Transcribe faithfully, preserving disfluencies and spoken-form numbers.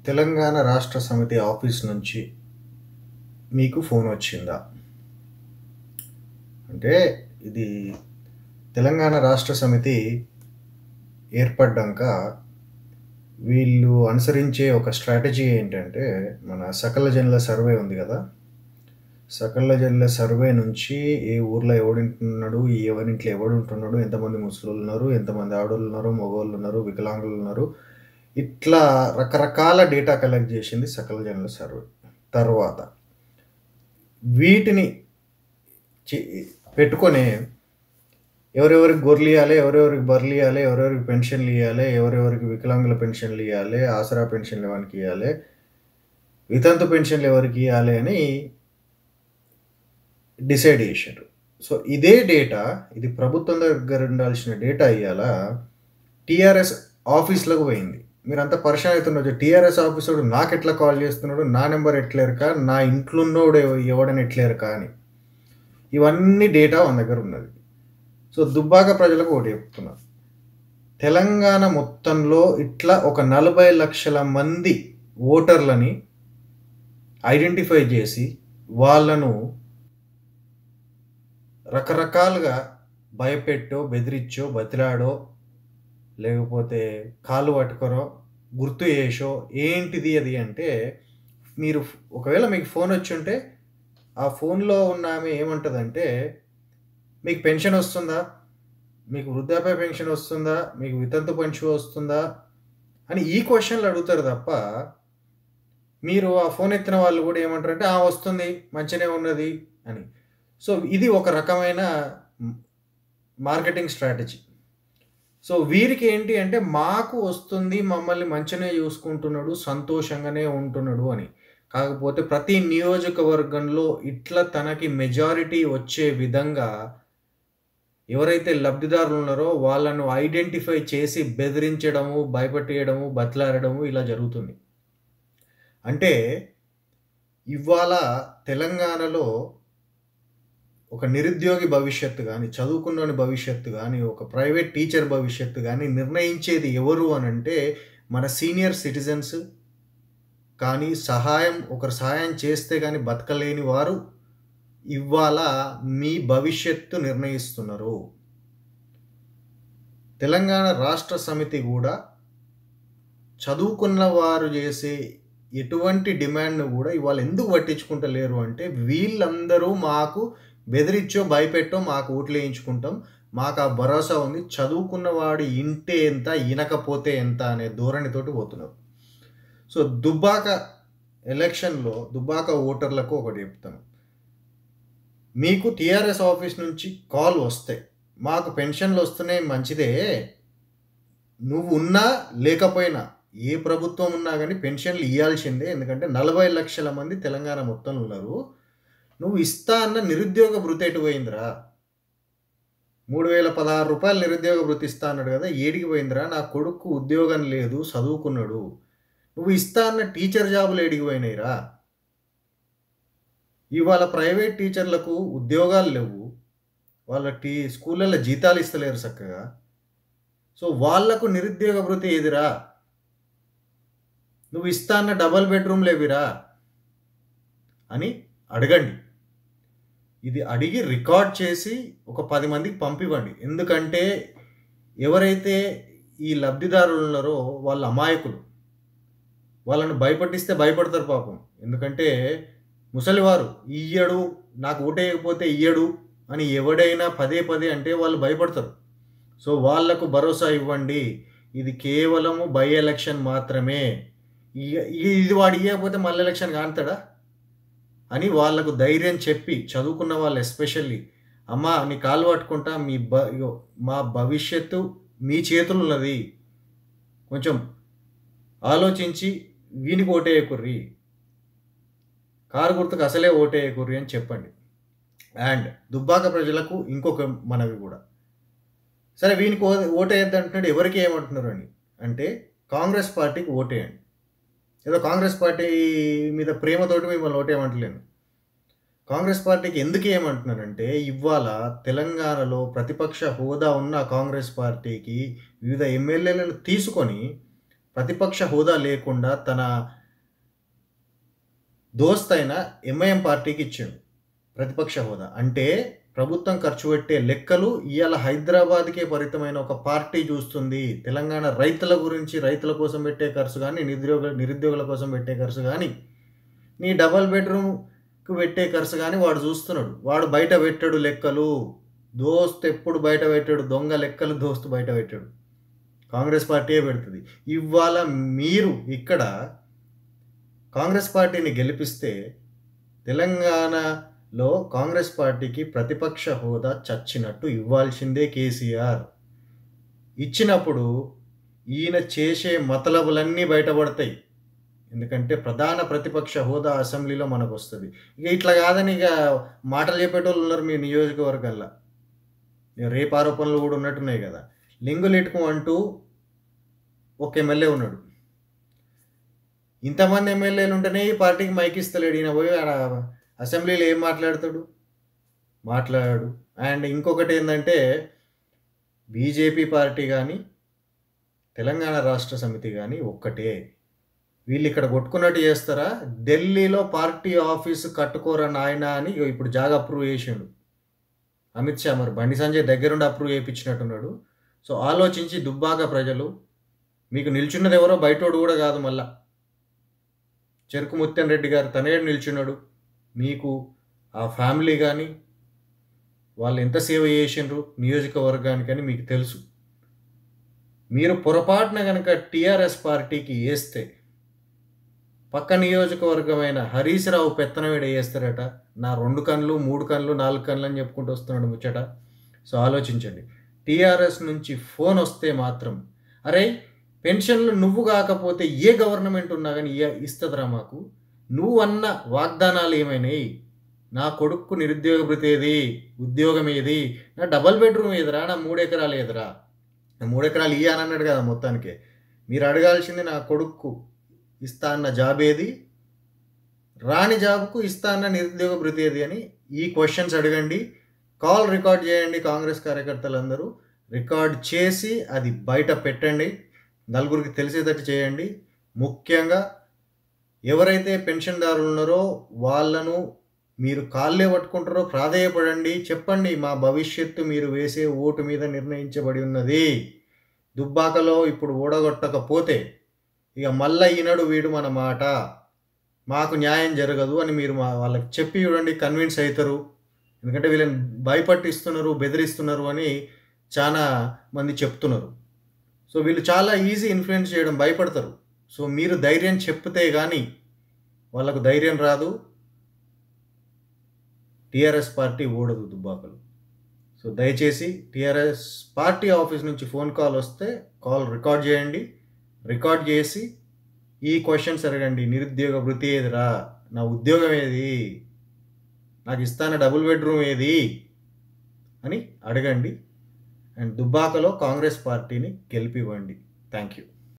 తెలంగాణ రాష్ట్ర సమితి ఆఫీస్ నుంచి మీకు ఫోన్ వచ్చిందా? అంటే ఇది తెలంగాణ రాష్ట్ర సమితి ఏర్పడ్డాక వీళ్ళు అనుసరించే ఒక స్ట్రాటజీ ఏంటంటే, మన సకల జనుల సర్వే ఉంది కదా, సకల జనుల సర్వే నుంచి ఏ ఊర్లో ఎవడుంటున్నాడు, ఎవరింట్లో ఎవడుంటున్నాడు, ఎంతమంది ముసలోళ్ళు ఉన్నారు, ఎంతమంది ఆడోళ్ళు ఉన్నారు, మగవాళ్ళు ఉన్నారు, వికలాంగులు ఉన్నారు, ఇట్లా రకరకాల డేటా కలెక్ట్ చేసింది సకల జనుల సర్వే. తర్వాత వీటిని చి- పెట్టుకొని ఎవరెవరికి గొర్రెలు ఇవ్వాలి, ఎవరెవరికి బర్రెలు ఇవ్వాలి, ఎవరెవరికి పెన్షన్లు ఇవ్వాలి, ఎవరెవరికి వికలాంగుల పెన్షన్లు ఇవ్వాలి, ఆసరా పెన్షన్లు ఎవరికి ఇవ్వాలి, వితంతు పెన్షన్లు ఎవరికి ఇవ్వాలి అని డిసైడ్ చేశారు. సో ఇదే డేటా, ఇది ప్రభుత్వం దగ్గర ఉండాల్సిన డేటా ఇవాళ టీఆర్ఎస్ ఆఫీస్లోకి పోయింది. మీరంతా పరిచయం అవుతున్నారు, టీఆర్ఎస్ ఆఫీసర్ నాకు ఎట్లా కాల్ చేస్తున్నాడు, నా నెంబర్ ఎట్లేరుకా, నా ఇంట్లో ఉన్నోడు ఎవ- ఎవడని ఎట్లేరుకా అని. ఇవన్నీ డేటా మన దగ్గర ఉన్నది. సో దుబ్బాక ప్రజలకు ఒకటి చెప్తున్నా, తెలంగాణ మొత్తంలో ఇట్లా ఒక నలభై లక్షల మంది ఓటర్లని ఐడెంటిఫై చేసి వాళ్ళను రకరకాలుగా భయపెట్టో, బెదిరించో, బతిలాడో, లేకపోతే కాలు పట్టుకొనో, గుర్తు చేసో, ఏంటిది అది అంటే, మీరు ఒకవేళ మీకు ఫోన్ వచ్చి ఉంటే ఆ ఫోన్లో ఉన్న ఆమె ఏమంటుందంటే, మీకు పెన్షన్ వస్తుందా, మీకు వృద్ధాప్య పెన్షన్ వస్తుందా, మీకు వితంతు పెన్షన్ వస్తుందా అని ఈ క్వశ్చన్లు అడుగుతారు తప్ప, మీరు ఆ ఫోన్ ఎత్తిన వాళ్ళు కూడా ఏమంటారంటే ఆ వస్తుంది, మంచిగానే ఉన్నది అని. సో ఇది ఒక రకమైన మార్కెటింగ్ స్ట్రాటజీ. సో వీరికి ఏంటి అంటే, మాకు వస్తుంది, మమ్మల్ని మంచిగానే చూసుకుంటున్నాడు, సంతోషంగానే ఉంటున్నాడు అని. కాకపోతే ప్రతి నియోజకవర్గంలో ఇట్లా తనకి మెజారిటీ వచ్చే విధంగా ఎవరైతే లబ్ధిదారులు ఉన్నారో వాళ్ళను ఐడెంటిఫై చేసి బెదిరించడము, భయపెట్టేయడము, బతిలాడడము ఇలా జరుగుతుంది. అంటే ఇవాళ తెలంగాణలో ఒక నిరుద్యోగి భవిష్యత్తు కానీ, చదువుకున్నోని భవిష్యత్తు కానీ, ఒక ప్రైవేట్ టీచర్ భవిష్యత్తు కానీ నిర్ణయించేది ఎవరు అని అంటే మన సీనియర్ సిటిజన్స్. కానీ సహాయం ఒకరు సహాయం చేస్తే కానీ బతకలేని వారు ఇవాళ మీ భవిష్యత్తు నిర్ణయిస్తున్నారు. తెలంగాణ రాష్ట్ర సమితి కూడా చదువుకున్న వారు చేసే ఎటువంటి డిమాండ్ను కూడా ఇవాళ ఎందుకు పట్టించుకుంటలేరు అంటే, వీళ్ళందరూ మాకు బెదిరించో, భయపెట్టో మాకు ఓట్లు వేయించుకుంటాం, మాకు ఆ భరోసా ఉంది, చదువుకున్నవాడు ఇంటే ఎంత, ఇనకపోతే ఎంత అనే ధోరణితోటి పోతున్నారు. సో దుబ్బాక ఎలక్షన్లో దుబ్బాక ఓటర్లకు ఒకటి చెప్తాను, మీకు టీఆర్ఎస్ ఆఫీస్ నుంచి కాల్ వస్తే, మాకు పెన్షన్లు వస్తున్నాయి మంచిదే, నువ్వు ఉన్నా లేకపోయినా ఏ ప్రభుత్వం ఉన్నా కానీ పెన్షన్లు ఇవ్వాల్సిందే, ఎందుకంటే నలభై లక్షల మంది తెలంగాణ మొత్తంలో ఉన్నారు, నువ్వు ఇస్తా అన్న నిరుద్యోగ భృతి ఎటు పోయిందిరా, మూడు వేల పదహారు రూపాయలు నిరుద్యోగ భృతి ఇస్తా అన్నాడు కదా, ఏడికి పోయిందిరా, నా కొడుకు ఉద్యోగం లేదు, చదువుకున్నాడు, నువ్వు ఇస్తా అన్న టీచర్ జాబులు ఏడికి పోయినాయిరా. ఇవాళ ప్రైవేట్ టీచర్లకు ఉద్యోగాలు లేవు, వాళ్ళ టీ స్కూళ్ళల్లో జీతాలు ఇస్తలేరు చక్కగా, సో వాళ్లకు నిరుద్యోగ భృతి ఏదిరా, నువ్వు ఇస్తా అన్న డబల్ బెడ్రూమ్లు ఏవిరా అని అడగండి. ఇది అడిగి రికార్డ్ చేసి ఒక పది మందికి పంపివ్వండి. ఎందుకంటే ఎవరైతే ఈ లబ్ధిదారులు ఉన్నారో వాళ్ళ అమాయకులు, వాళ్ళను భయపట్టిస్తే భయపడతారు పాపం. ఎందుకంటే ముసలివారు ఇయ్యడు, నాకు ఓటేయకపోతే ఇయ్యడు అని ఎవడైనా పదే పదే అంటే వాళ్ళు భయపడతారు. సో వాళ్లకు భరోసా ఇవ్వండి, ఇది కేవలము బై ఎలక్షన్ మాత్రమే, ఇ- ఇది వాడు ఇవ్వకపోతే మళ్ళీ ఎలక్షన్ కాంతాడా అని వాళ్లకు ధైర్యం చెప్పి, చదువుకున్న వాళ్ళు ఎస్పెషల్లీ, అమ్మా నీ కాలు పట్టుకుంటా, మీ బ ఇగో మా భవిష్యత్తు మీ చేతులు ఉన్నది, కొంచెం ఆలోచించి వీనికి ఓటేయకుర్రి, కారు గుర్తుకు అసలే ఓటేయకుర్రి అని చెప్పండి. అండ్ దుబ్బాక ప్రజలకు ఇంకొక మనవి కూడా, సరే వీనికి ఓ ఓటేయద్దంటున్నాడు, ఎవరికి ఏమంటున్నారు అని అంటే, కాంగ్రెస్ పార్టీకి ఓటేయండి. ఏదో కాంగ్రెస్ పార్టీ మీద ప్రేమతోటి మిమ్మల్ని ఓటేయమంటలేను. కాంగ్రెస్ పార్టీకి ఎందుకు ఏమంటున్నానంటే, ఇవాళ తెలంగాణలో ప్రతిపక్ష హోదా ఉన్న కాంగ్రెస్ పార్టీకి వివిధ ఎమ్మెల్యేలను తీసుకొని ప్రతిపక్ష హోదా లేకుండా తన దోస్త్ అయిన ఎంఐఎం పార్టీకి ఇచ్చాడు ప్రతిపక్ష హోదా. అంటే ప్రభుత్వం ఖర్చు పెట్టే లెక్కలు ఇవాళ హైదరాబాద్కే పరిమితమైన ఒక పార్టీ చూస్తుంది. తెలంగాణ రైతుల గురించి, రైతుల కోసం పెట్టే ఖర్చు కానీ, నిరుద్యోగ నిరుద్యోగుల కోసం పెట్టే ఖర్చు కానీ, నీ డబల్ బెడ్రూమ్కు పెట్టే ఖర్చు కానీ వాడు చూస్తున్నాడు. వాడు బయట పెట్టాడు లెక్కలు. దోస్త్ ఎప్పుడు బయట పెట్టాడు, దొంగ లెక్కలు దోస్తు బయట పెట్టాడు. కాంగ్రెస్ పార్టీయే పెడుతుంది. ఇవాళ మీరు ఇక్కడ కాంగ్రెస్ పార్టీని గెలిపిస్తే తెలంగాణలో కాంగ్రెస్ పార్టీకి ప్రతిపక్ష హోదా చచ్చినట్టు ఇవ్వాల్సిందే కేసీఆర్. ఇచ్చినప్పుడు ఈయన చేసే మతలబులన్నీ బయటపడతాయి. ఎందుకంటే ప్రధాన ప్రతిపక్ష హోదా అసెంబ్లీలో మనకు వస్తుంది. ఇక ఇట్లా కాదని ఇక మాటలు చెప్పేటోళ్ళు ఉన్నారు మీ నియోజకవర్గాల్లో. రేపు ఆరోపణలు కూడా ఉన్నట్టున్నాయి కదా. లింగులిటుకు అంటూ ఒక ఎమ్మెల్యే ఉన్నాడు. ఇంతమంది ఎమ్మెల్యేలు ఉంటేనే ఈ పార్టీకి మైక్ ఇస్తలేడు. ఈయన పోయి ఆడ అసెంబ్లీలో ఏం మాట్లాడతాడు, మాట్లాడాడు. అండ్ ఇంకొకటి ఏంటంటే బీజేపీ పార్టీ కానీ తెలంగాణ రాష్ట్ర సమితి కానీ ఒక్కటే. వీళ్ళు ఇక్కడ కొట్టుకున్నట్టు చేస్తారా? ఢిల్లీలో పార్టీ ఆఫీసు కట్టుకోరా నాయన అని ఇప్పుడు జాగా అప్రూవ్ చేసిండు అమిత్ షా. మరి బండి సంజయ్ దగ్గరుండి అప్రూవ్ చేయించినట్టున్నాడు. సో ఆలోచించి దుబ్బాక ప్రజలు, మీకు నిల్చున్నది ఎవరో బయటోడు కూడా కాదు, మళ్ళా చెరుకు ముత్యం రెడ్డి గారు తనేడు నిల్చున్నాడు. మీకు ఆ ఫ్యామిలీ కానీ వాళ్ళు ఎంత సేవ చేసిండ్రు నియోజకవర్గానికి అని మీకు తెలుసు. మీరు పొరపాటున కనుక టీఆర్ఎస్ పార్టీకి వేస్తే పక్క నియోజకవర్గమైన హరీష్ రావు పెత్తనవేడ వేస్తారట. నా రెండు కన్నులు, మూడు కన్నులు, నాలుగు కన్నులు అని చెప్పుకుంటూ వస్తున్నాడు ముచ్చట. సో ఆలోచించండి. టీఆర్ఎస్ నుంచి ఫోన్ వస్తే మాత్రం, అరే పెన్షన్లు నువ్వు కాకపోతే ఏ గవర్నమెంట్ ఉన్నా కానీ ఇస్తుందిరా మాకు, నువ్వు అన్న వాగ్దానాలు ఏమైనాయి, నా కొడుకు నిరుద్యోగ భృతి ఏది, ఉద్యోగం ఏది, నా డబల్ బెడ్రూమ్ ఏదిరా, నా మూడు ఎకరాలు ఏదిరా, నా మూడు ఎకరాలు ఇయ్య అని అన్నాడు కదా. మొత్తానికి మీరు అడగాల్సింది నా కొడుకు ఇస్తా అన్న జాబ్ ఏది, రాని జాబ్కు ఇస్తా అన్న నిరుద్యోగ భృతి ఏది అని ఈ క్వశ్చన్స్ అడగండి. కాల్ రికార్డ్ చేయండి. కాంగ్రెస్ కార్యకర్తలందరూ రికార్డ్ చేసి అది బయట పెట్టండి, నలుగురికి తెలిసేటట్టు చేయండి. ముఖ్యంగా ఎవరైతే పెన్షన్దారులు ఉన్నారో వాళ్ళను మీరు కాళ్ళే పట్టుకుంటారో ప్రాధేయపడండి. చెప్పండి, మా భవిష్యత్తు మీరు వేసే ఓటు మీద నిర్ణయించబడి ఉన్నది. దుబ్బాకలో ఇప్పుడు ఓడగొట్టకపోతే ఇక మళ్ళీ ఈనాడు వీడు మన మాట, మాకు న్యాయం జరగదు అని మీరు మా వాళ్ళకి చెప్పి చూడండి, కన్విన్స్ అవుతారు. ఎందుకంటే వీళ్ళని భయపట్టిస్తున్నారు, బెదిరిస్తున్నారు అని చాలా మంది చెప్తున్నారు. సో వీళ్ళు చాలా ఈజీ ఇన్ఫ్లుయెన్స్ చేయడం, భయపడతారు. సో మీరు ధైర్యం చెప్తే కానీ వాళ్ళకు ధైర్యం రాదు. టీఆర్ఎస్ పార్టీ ఓడదు దుబ్బాకలు. సో దయచేసి టీఆర్ఎస్ పార్టీ ఆఫీస్ నుంచి ఫోన్ కాల్ వస్తే కాల్ రికార్డ్ చేయండి. రికార్డ్ చేసి ఈ క్వశ్చన్స్ అడగండి. నిరుద్యోగ భృతి ఏదిరా, నా ఉద్యోగం ఏది, నాకు ఇస్తాన డబుల్ బెడ్రూమ్ ఏది అని అడగండి. అండ్ దుబ్బాకలో కాంగ్రెస్ పార్టీని గెలిపివ్వండి. Thank you.